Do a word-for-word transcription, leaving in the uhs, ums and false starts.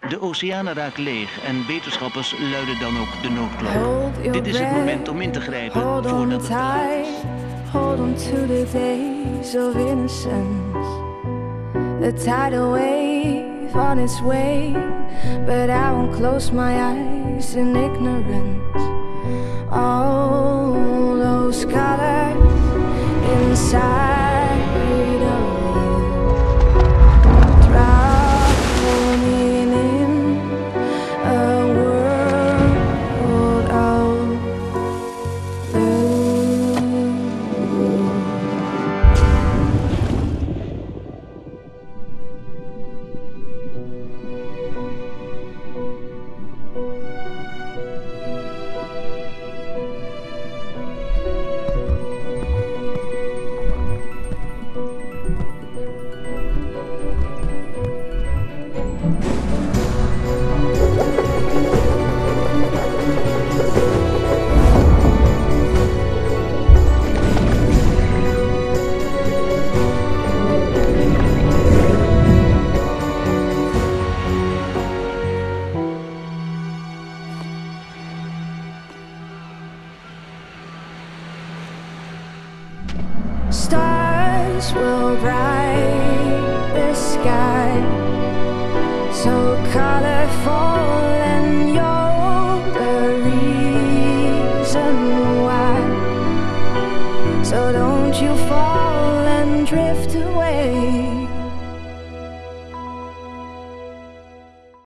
De oceanen raken leeg en wetenschappers luiden dan ook de noodklok. Dit is het moment om in te grijpen voordat het te laat is. Hold on to the days of innocence. The tidal wave on its way, but I won't close my eyes in ignorance. All those colors inside of you, drowning in a world of blue. Stars will bright the sky, so colorful and